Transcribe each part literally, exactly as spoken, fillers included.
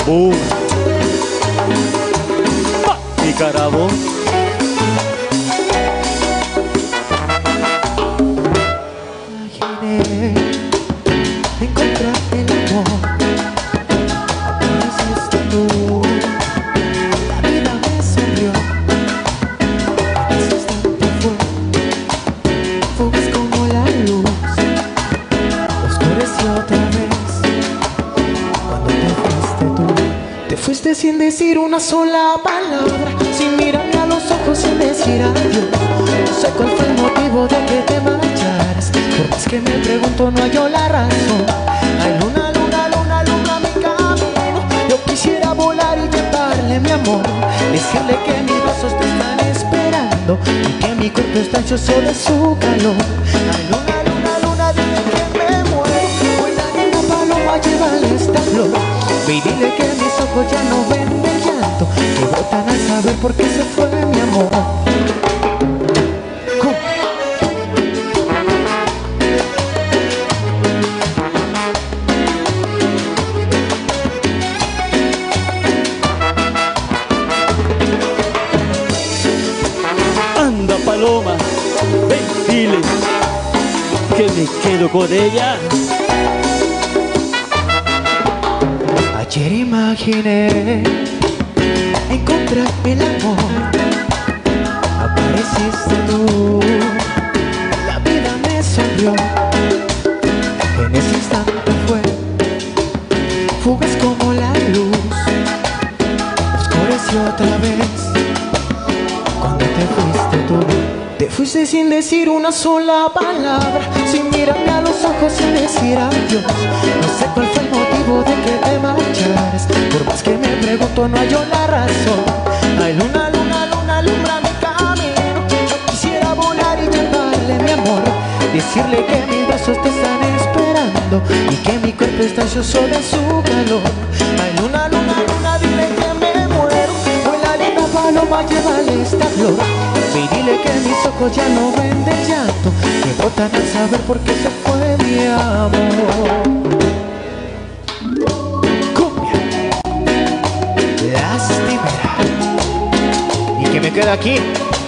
Sabor. Pa' Nicaragua. Imaginé encontrarte el amor, apareciste tú, la vida me sonrió. En ese instante fue, fugas como la luz, oscureció otra vez. Cuando te fuiste tú, te fuiste sin decir una sola palabra, sin mirarme a los ojos, sin decir adiós. No sé cuál fue el motivo de que te marcharas, por más que me pregunto no hallo la razón. Ay, luna, luna, luna, luna, mi camino. Yo quisiera volar y llevarle mi amor, decirle que mis brazos te están esperando y que mi cuerpo está ansioso de su calor. Ay, luna, luna, luna, dile que me muero. Vuela niña paloma, llévale esta flor. Ve y dile que mis ojos ya no ven el llanto, que brotan al saber por qué se fue mi amor. Anda paloma, ven, dile que me quedo con ella. Ayer imaginé encontrarme el amor, apareciste tú, la vida me sonrió. En ese instante fue, fugas como la luz, oscureció otra vez. Cuando te fuiste tú, te fuiste sin decir una sola palabra, sin mirarme a los ojos, sin decir adiós. No sé cuál fue el motivo de que te marcharas, por más que me pregunto no hallo la razón. Ay, luna, luna, luna, alumbra mi camino. Yo quisiera volar y llevarle mi amor, decirle que mis brazos te están esperando y que mi cuerpo está ansioso de su calor. Ay, luna, luna, luna, dile que me muero. Vuela linda paloma, llévale esta flor. Ve y dile que mis ojos ya no ven de llanto, que brotan al saber por qué se fue mi amor. Cumbia lastimera. ¿Y qué me queda aquí?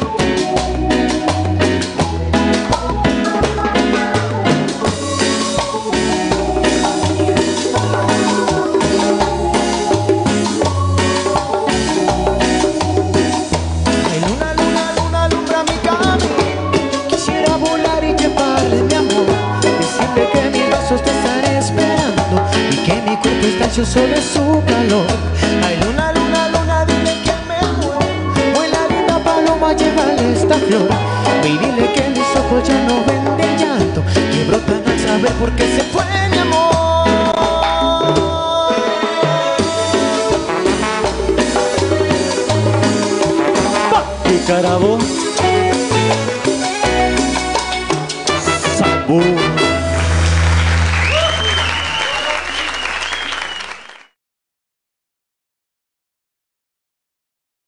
Está ansioso de su calor. Ay, luna, luna, luna, dile que me muero. Vuela linda paloma, llévale esta flor. Ve y dile que mis ojos ya no ven de llanto, que brotan al saber por qué se fue mi amor. Pa' Nicaragua. Sabor.